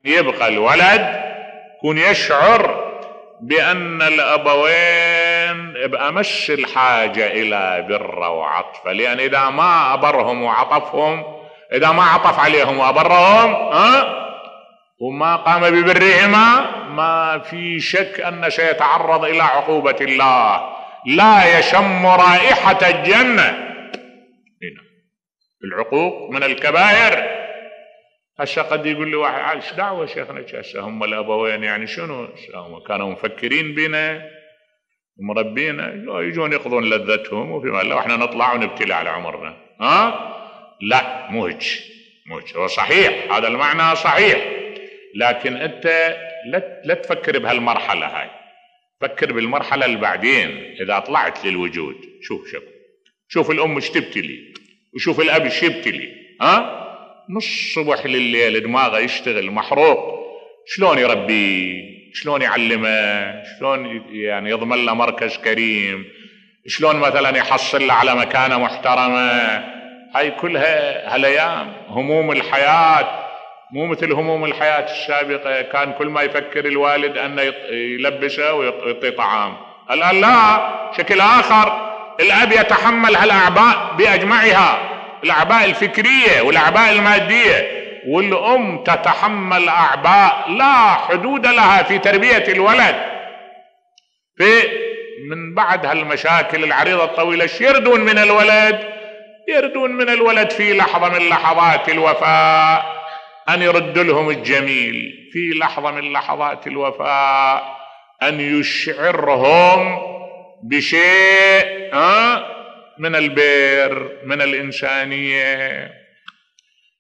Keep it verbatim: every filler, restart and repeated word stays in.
يبقى الولد يكون يشعر بأن الأبوين بأمس الحاجة إلى بر وعطف، لأن إذا ما أبرهم وعطفهم، إذا ما عطف عليهم وأبرهم ها وما قام ببرهما، ما في شك أن سيتعرض إلى عقوبة الله، لا يشم رائحة الجنة. هنا العقوق من الكبائر. هسه قد يقول لي واحد ايش دعوه شيخنا هسه هم الابوين يعني شنو؟ هم كانوا مفكرين بنا ومربينا يجون يقضون لذتهم وفيما لا احنا نطلع ونبتلي على عمرنا. ها لا مو هيك، مو هيك. هو صحيح هذا المعنى صحيح، لكن انت لا لا تفكر بهالمرحله هاي، فكر بالمرحله اللي بعدين اذا طلعت للوجود. شوف شوف شوف الام ايش تبتلي وشوف الاب ايش يبتلي. ها من الصبح لليل دماغه يشتغل محروق، شلون يربيه، شلون يعلمه، شلون يعني يضمن له مركز كريم، شلون مثلا يحصل له على مكانه محترمه. هاي كلها هالايام هموم الحياه، مو مثل هموم الحياه السابقه كان كل ما يفكر الوالد انه يلبسه ويعطيه طعام. الان لا، شكل اخر. الاب يتحمل هالاعباء باجمعها، الأعباء الفكرية والأعباء المادية، والأم تتحمل أعباء لا حدود لها في تربية الولد. في من بعد هالمشاكل العريضة الطويلة ايش يردون من الولد؟ يردون من الولد في لحظة من لحظات الوفاة أن يرد لهم الجميل، في لحظة من لحظات الوفاة أن يشعرهم بشيء ها من البر، من الإنسانية.